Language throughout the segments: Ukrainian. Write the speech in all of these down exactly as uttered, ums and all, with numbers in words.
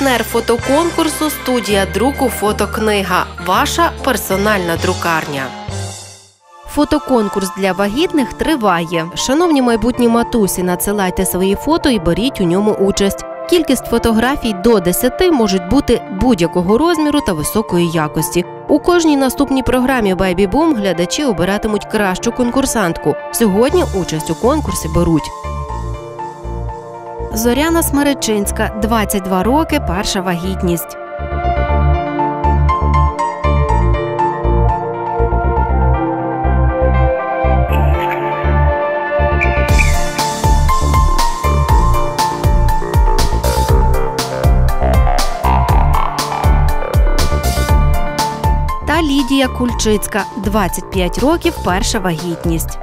Партнер фотоконкурсу – студія друку «Фотокнига». Ваша персональна друкарня. Фотоконкурс для вагітних триває. Шановні майбутні матусі, надсилайте свої фото і беріть у ньому участь. Кількість фотографій до десяти можуть бути будь-якого розміру та високої якості. У кожній наступній програмі «Бейбі Бум» глядачі обиратимуть кращу конкурсантку. Сьогодні участь у конкурсі беруть Зоряна Смеречинська, двадцять два роки, перша вагітність. Та Лідія Кульчицька, двадцять п'ять років, перша вагітність.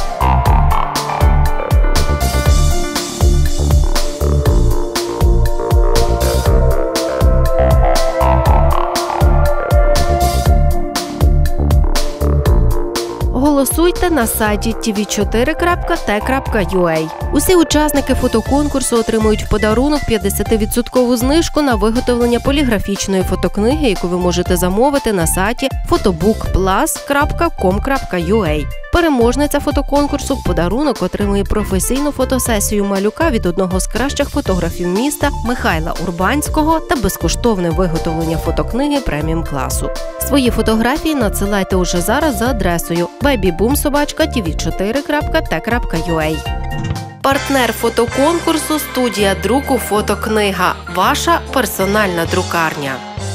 Голосуйте на сайті ті ві чотири крапка те крапка ю а. Усі учасники фотоконкурсу отримують в подарунок п'ятдесятивідсоткову знижку на виготовлення поліграфічної фотокниги, яку ви можете замовити на сайті фотобук плас крапка ком крапка ю а. Переможниця фотоконкурсу в подарунок отримує професійну фотосесію малюка від одного з кращих фотографів міста Михайла Урбанського та безкоштовне виготовлення фотокниги преміум-класу. Свої фотографії надсилайте уже зараз за адресою бейбі бум собачка ті ві чотири крапка те крапка ю а. Партнер фотоконкурсу – студія друку «Фотокнига». Ваша персональна друкарня.